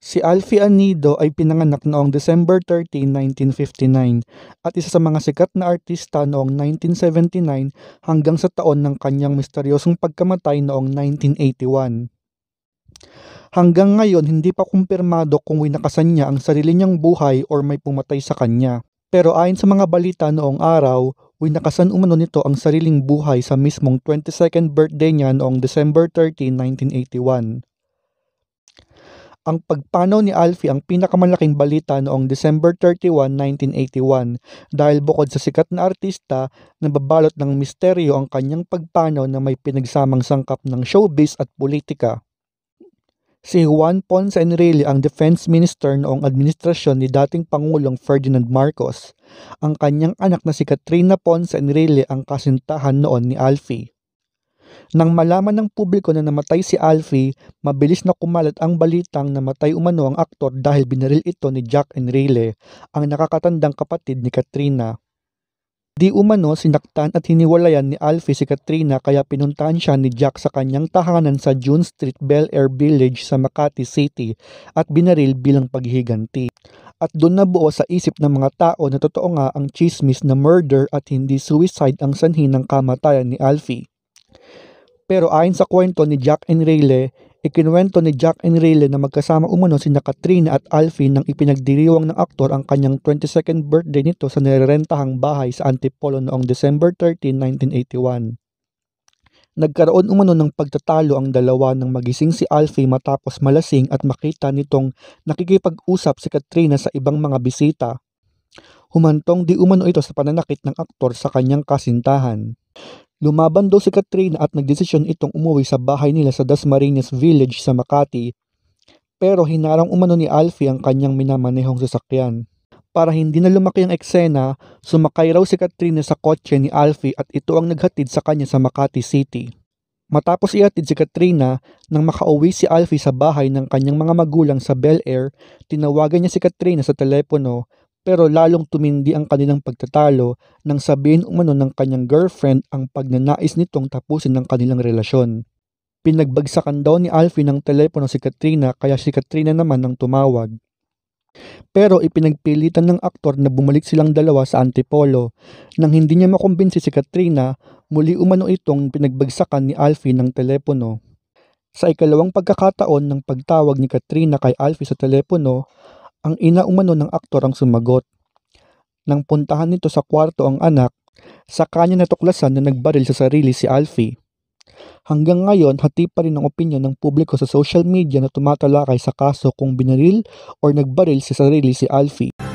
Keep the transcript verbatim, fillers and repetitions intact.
Si Alfie Anido ay pinanganak noong December thirteenth, nineteen fifty-nine at isa sa mga sikat na artista noong nineteen seventy-nine hanggang sa taon ng kanyang misteryosong pagkamatay noong nineteen eighty-one. Hanggang ngayon hindi pa kumpirmado kung winakasan niya ang sarili niyang buhay or may pumatay sa kanya. Pero ayon sa mga balita noong araw, winakasan umano nito ang sariling buhay sa mismong twenty-second birthday niya noong December thirteenth, nineteen eighty-one. Ang pagpanaw ni Alfie ang pinakamalaking balita noong December thirty-first, nineteen eighty-one dahil bukod sa sikat na artista, nababalot ng misteryo ang kanyang pagpanaw na may pinagsamang sangkap ng showbiz at politika. Si Juan Ponce Enrile ang defense minister noong administrasyon ni dating Pangulong Ferdinand Marcos. Ang kanyang anak na si Katrina Ponce Enrile ang kasintahan noon ni Alfie. Nang malaman ng publiko na namatay si Alfie, mabilis na kumalat ang balitang namatay umano ang aktor dahil binaril ito ni Jack Enrile, ang nakakatandang kapatid ni Katrina. Di umano sinaktan at hiniwalayan ni Alfie si Katrina kaya pinuntahan siya ni Jack sa kanyang tahanan sa June Street, Bel Air Village sa Makati City at binaril bilang paghihiganti. At doon nabuo sa isip ng mga tao na totoo nga ang chismis na murder at hindi suicide ang sanhi ng kamatayan ni Alfie. Pero ayon sa kwento ni Jack Enrile, ikinuwento ni Jack Enrile na magkasama umano sina Katrina at Alfie nang ipinagdiriwang ng aktor ang kanyang twenty-second birthday nito sa nirerentahang bahay sa Antipolo noong December thirteenth, nineteen eighty-one. Nagkaroon umano ng pagtatalo ang dalawa nang magising si Alfie matapos malasing at makita nitong nakikipag-usap si Katrina sa ibang mga bisita. Humantong di umano ito sa pananakit ng aktor sa kanyang kasintahan. Lumaban daw si Katrina at nagdesisyon itong umuwi sa bahay nila sa Dasmariñas Village sa Makati. Pero hinarang umano ni Alfie ang kanyang minamanehong sasakyan. Para hindi na lumaki ang eksena, sumakay raw si Katrina sa kotse ni Alfie at ito ang naghatid sa kanya sa Makati City. Matapos ihatid si Katrina, nang makauwi si Alfie sa bahay ng kanyang mga magulang sa Bel Air, tinawagan niya si Katrina sa telepono. Pero lalong tumindi ang kanilang pagtatalo nang sabihin umano ng kanyang girlfriend ang pagnanais nitong tapusin ang kanilang relasyon. Pinagbagsakan daw ni Alfie ng telepono si Katrina kaya si Katrina naman ang tumawag. Pero ipinagpilitan ng aktor na bumalik silang dalawa sa Antipolo. Nang hindi niya makumbinsi si Katrina, muli umano itong pinagbagsakan ni Alfie ng telepono. Sa ikalawang pagkakataon ng pagtawag ni Katrina kay Alfie sa telepono, ang ina umano ng aktor ang sumagot. Nang puntahan nito sa kwarto ang anak, sa kanya natuklasan na nagbaril sa sarili si Alfie. Hanggang ngayon, hati pa rin ang opinyon ng publiko sa social media na tumatalakay sa kaso kung binaril o nagbaril sa sarili si Alfie.